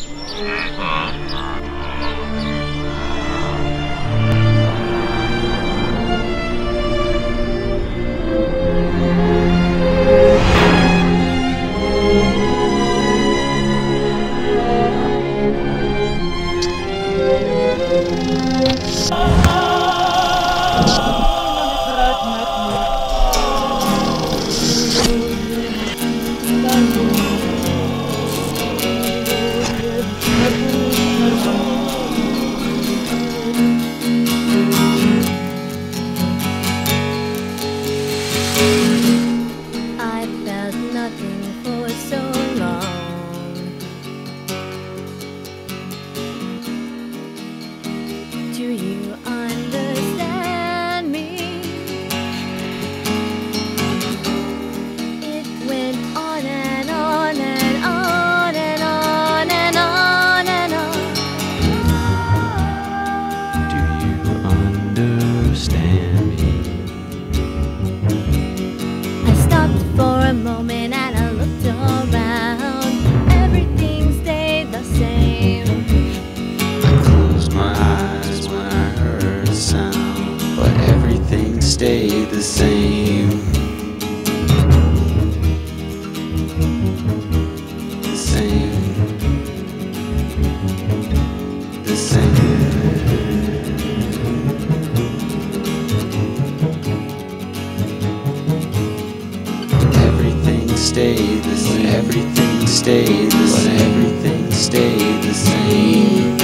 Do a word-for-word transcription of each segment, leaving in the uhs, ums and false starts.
stayed the same. Everything stayed the same. Everything stayed the same.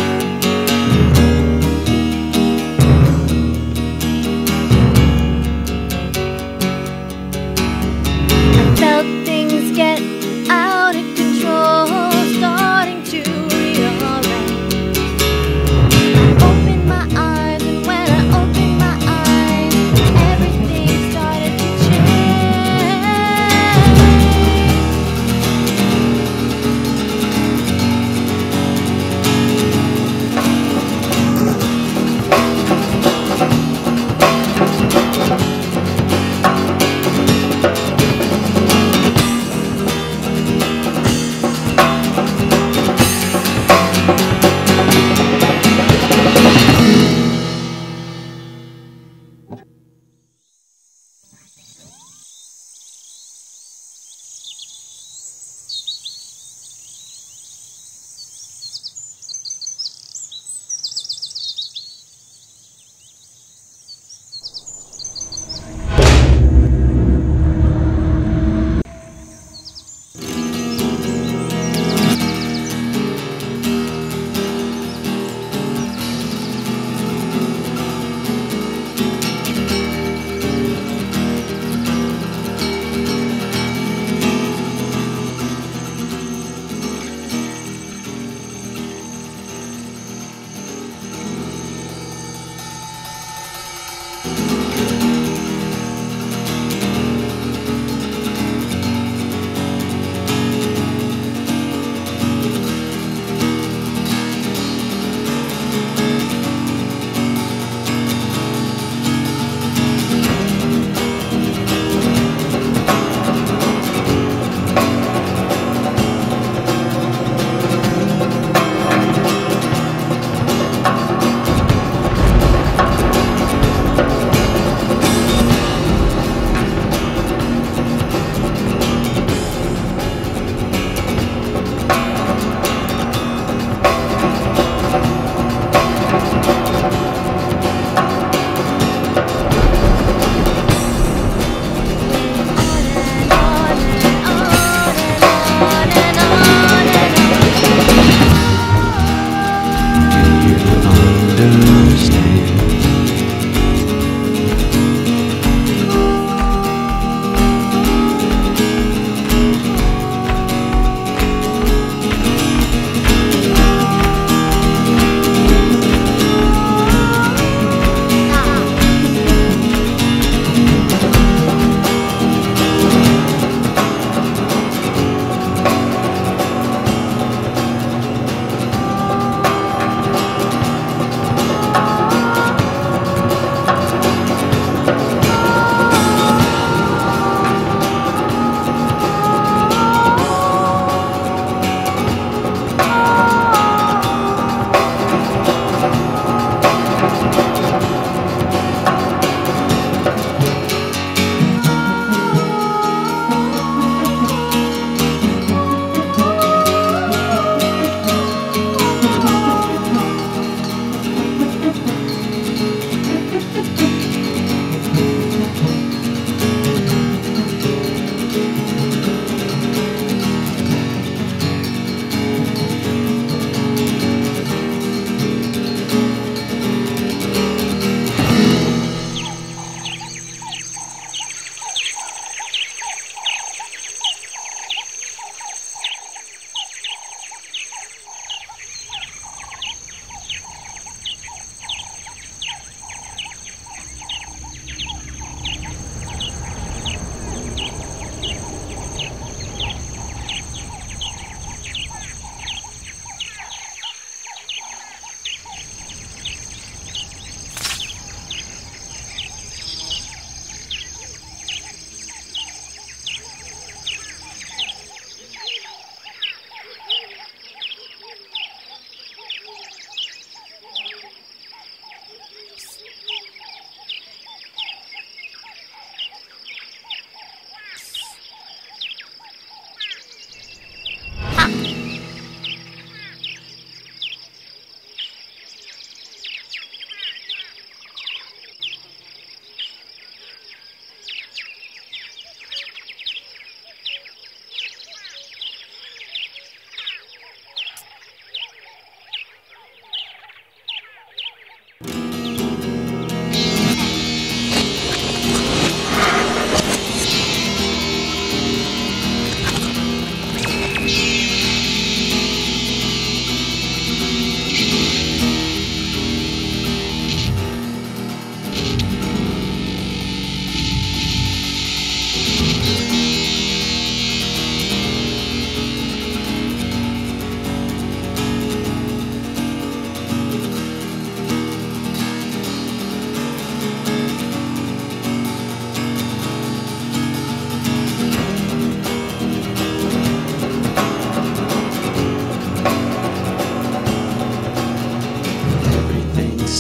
I felt things get out of control, starting to rearrange. I opened my eyes, and when I opened my eyes, everything started to change.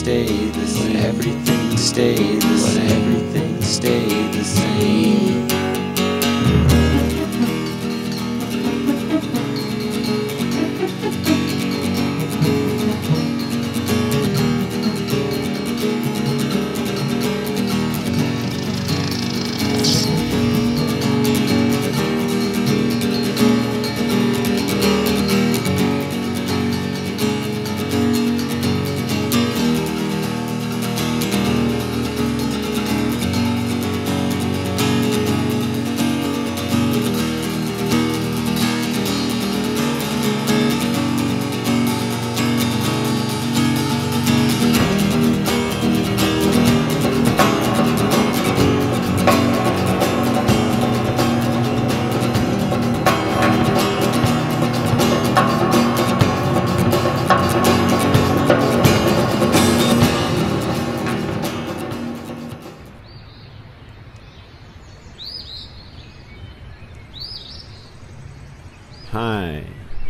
stay the same. Let everything stay the same. Let everything stay the same. Hi,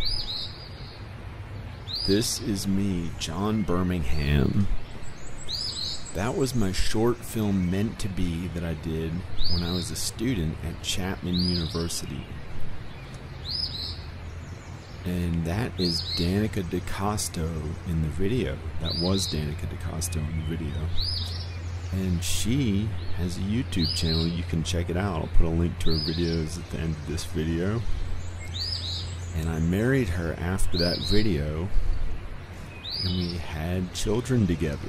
this is me, John Birmingham. That was my short film Meant to Be that I did when I was a student at Chapman University. And that is Danica DeCosto in the video. That was Danica DeCosto in the video. And she has a YouTube channel. You can check it out. I'll put a link to her videos at the end of this video. And I married her after that video, and we had children together.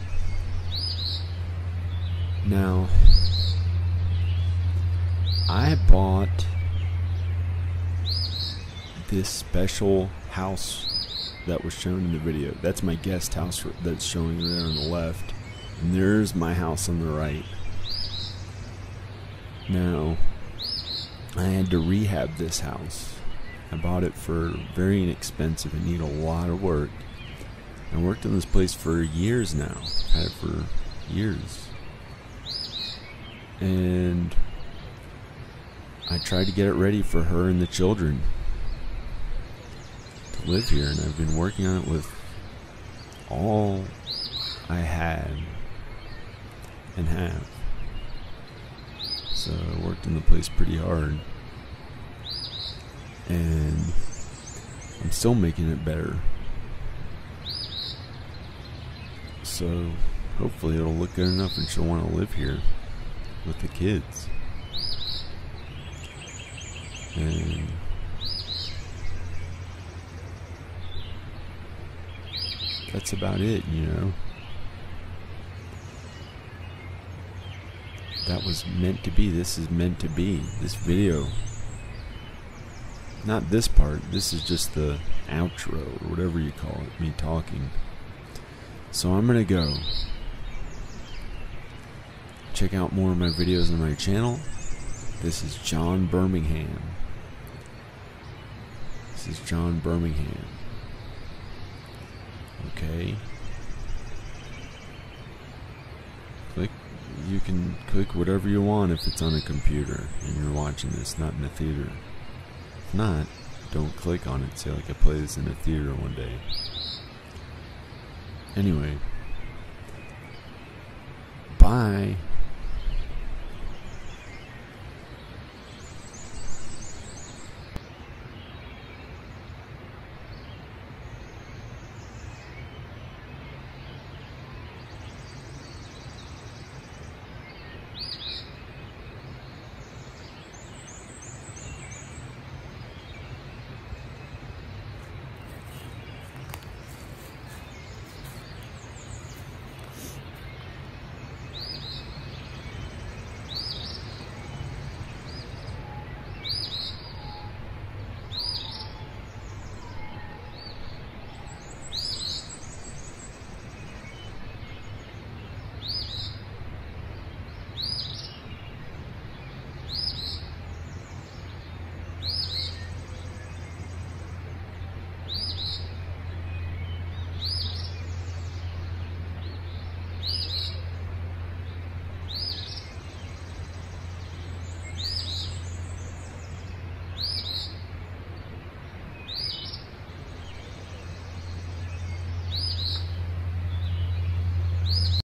Now, I bought this special house that was shown in the video. That's my guest house that's showing there on the left, and there's my house on the right. Now, I had to rehab this house. I bought it for very inexpensive and need a lot of work. I worked in this place for years now. Had it for years. And I tried to get it ready for her and the children to live here, and I've been working on it with all I had and have. So I worked in the place pretty hard. And I'm still making it better. So hopefully it'll look good enough and she'll want to live here with the kids. And that's about it, you know. That was meant to be. This is meant to be. This video. Not this part, this is just the outro, or whatever you call it, me talking. So I'm gonna go. Check out more of my videos on my channel. This is John Birmingham. This is John Birmingham. Okay. Click, you can click whatever you want if it's on a computer and you're watching this, not in a theater. If not, don't click on it. Say like I play this in a theater one day. Anyway, bye.